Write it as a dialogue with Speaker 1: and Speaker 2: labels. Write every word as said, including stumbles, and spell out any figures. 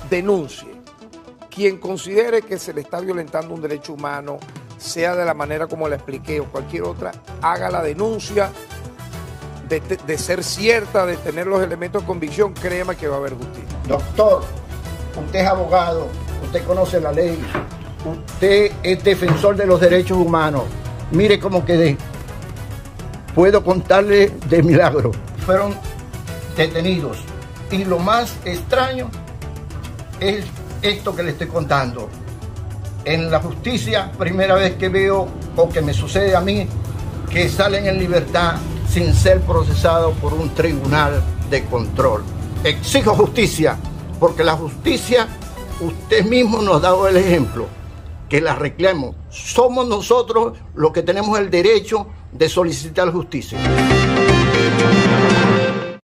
Speaker 1: denuncie. Quien considere que se le está violentando un derecho humano, sea de la manera como le expliqué o cualquier otra, haga la denuncia. De, de ser cierta, de tener los elementos de convicción, créeme que va a haber justicia.
Speaker 2: Doctor, usted es abogado, usted conoce la ley, usted es defensor de los derechos humanos. Mire cómo quedé. Puedo contarle de milagro. Fueron detenidos. Y lo más extraño es esto que le estoy contando. En la justicia, primera vez que veo o que me sucede a mí, que salen en libertad sin ser procesados por un tribunal de control. Exijo justicia, porque la justicia, usted mismo nos ha dado el ejemplo, que la reclamo. Somos nosotros los que tenemos el derecho de solicitar justicia.